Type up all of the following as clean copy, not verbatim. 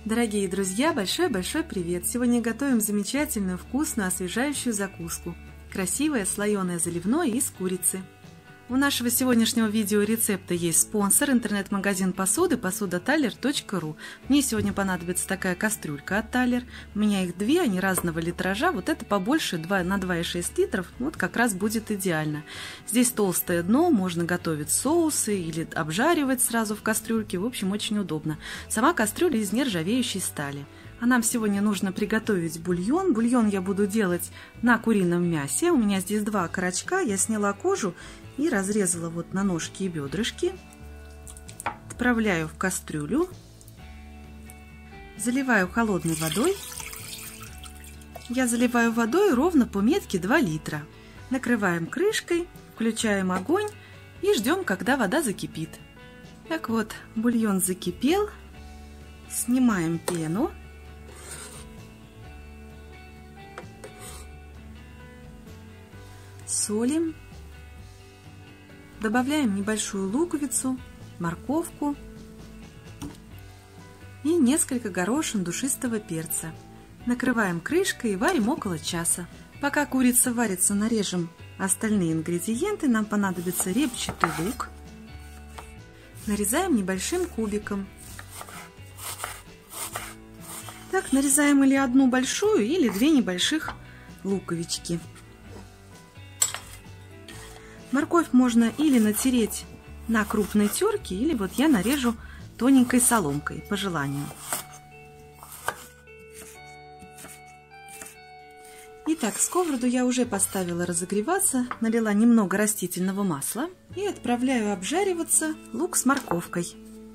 Дорогие друзья, большой-большой привет! Сегодня готовим замечательную, вкусную, освежающую закуску. Красивое слоеное заливное из курицы. У нашего сегодняшнего видеорецепта есть спонсор, интернет-магазин посуды посуда.taler.ru. Мне сегодня понадобится такая кастрюлька от Taler. У меня их две, они разного литража. Вот это побольше, на 2,6 литров, вот как раз будет идеально. Здесь толстое дно, можно готовить соусы или обжаривать сразу в кастрюльке. В общем, очень удобно. Сама кастрюля из нержавеющей стали. А нам сегодня нужно приготовить бульон. Бульон я буду делать на курином мясе. У меня здесь два окорочка, я сняла кожу и разрезала вот на ножки и бедрышки. Отправляю в кастрюлю. Заливаю холодной водой. Я заливаю водой ровно по метке 2 литра. Накрываем крышкой, включаем огонь и ждем, когда вода закипит. Так вот, бульон закипел. Снимаем пену. Солим. Добавляем небольшую луковицу, морковку и несколько горошин душистого перца. Накрываем крышкой и варим около часа. Пока курица варится, нарежем остальные ингредиенты. Нам понадобится репчатый лук. Нарезаем небольшим кубиком. Так, нарезаем или одну большую, или две небольших луковички. Морковь можно или натереть на крупной терке, или вот я нарежу тоненькой соломкой, по желанию. Итак, сковороду я уже поставила разогреваться, налила немного растительного масла и отправляю обжариваться лук с морковкой.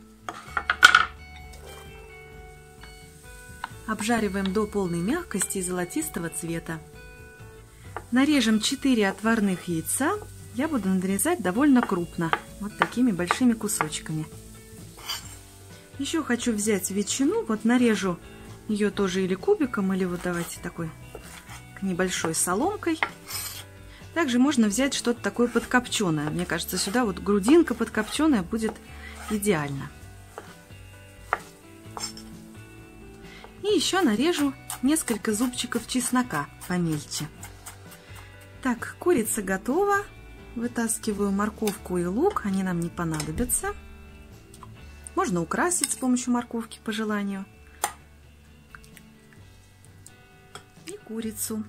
Обжариваем до полной мягкости и золотистого цвета. Нарежем 4 отварных яйца. Я буду нарезать довольно крупно, вот такими большими кусочками. Еще хочу взять ветчину, вот нарежу ее тоже или кубиком, или вот давайте такой небольшой соломкой. Также можно взять что-то такое подкопченое. Мне кажется, сюда вот грудинка подкопченая будет идеально. И еще нарежу несколько зубчиков чеснока помельче. Так, курица готова. Вытаскиваю морковку и лук, они нам не понадобятся. Можно украсить с помощью морковки по желанию. И курицу.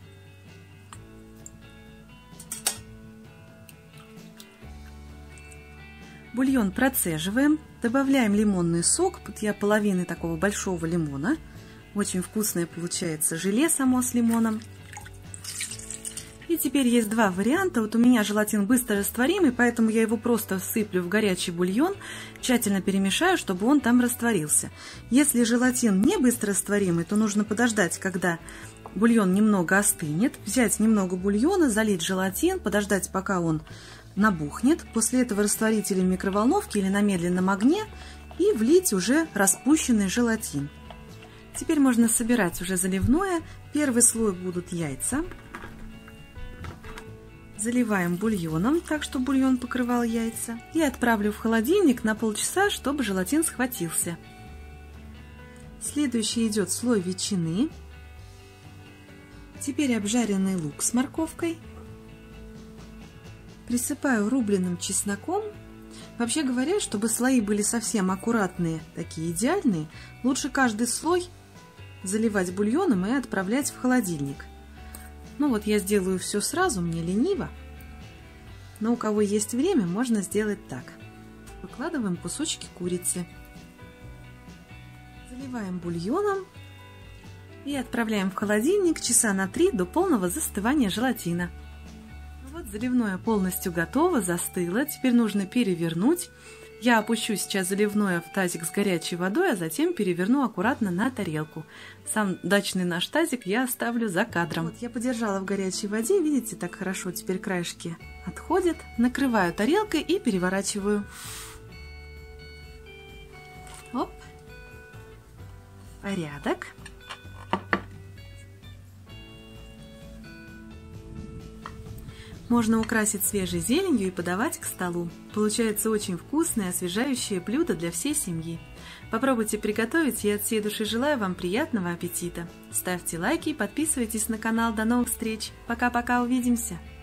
Бульон процеживаем, добавляем лимонный сок. Тут я половины такого большого лимона. Очень вкусное получается желе само с лимоном. И теперь есть два варианта. Вот у меня желатин быстрорастворимый, поэтому я его просто всыплю в горячий бульон, тщательно перемешаю, чтобы он там растворился. Если желатин не быстрорастворимый, то нужно подождать, когда бульон немного остынет, взять немного бульона, залить желатин, подождать, пока он набухнет. После этого растворить или в микроволновке, или на медленном огне и влить уже распущенный желатин. Теперь можно собирать уже заливное. Первый слой будут яйца. Заливаем бульоном, так что бульон покрывал яйца. И отправлю в холодильник на полчаса, чтобы желатин схватился. Следующий идет слой ветчины. Теперь обжаренный лук с морковкой. Присыпаю рубленым чесноком. Вообще говоря, чтобы слои были совсем аккуратные, такие идеальные, лучше каждый слой заливать бульоном и отправлять в холодильник. Ну вот я сделаю все сразу, мне лениво, но у кого есть время, можно сделать так. Выкладываем кусочки курицы, заливаем бульоном и отправляем в холодильник часа на 3 до полного застывания желатина. Вот заливное полностью готово, застыло, теперь нужно перевернуть. Я опущу сейчас заливное в тазик с горячей водой, а затем переверну аккуратно на тарелку. Сам дачный наш тазик я оставлю за кадром. Вот я подержала в горячей воде, видите, так хорошо теперь краешки отходят. Накрываю тарелкой и переворачиваю. Оп. Порядок. Можно украсить свежей зеленью и подавать к столу. Получается очень вкусное, освежающее блюдо для всей семьи. Попробуйте приготовить, и от всей души желаю вам приятного аппетита. Ставьте лайки и подписывайтесь на канал. До новых встреч. Пока-пока, увидимся!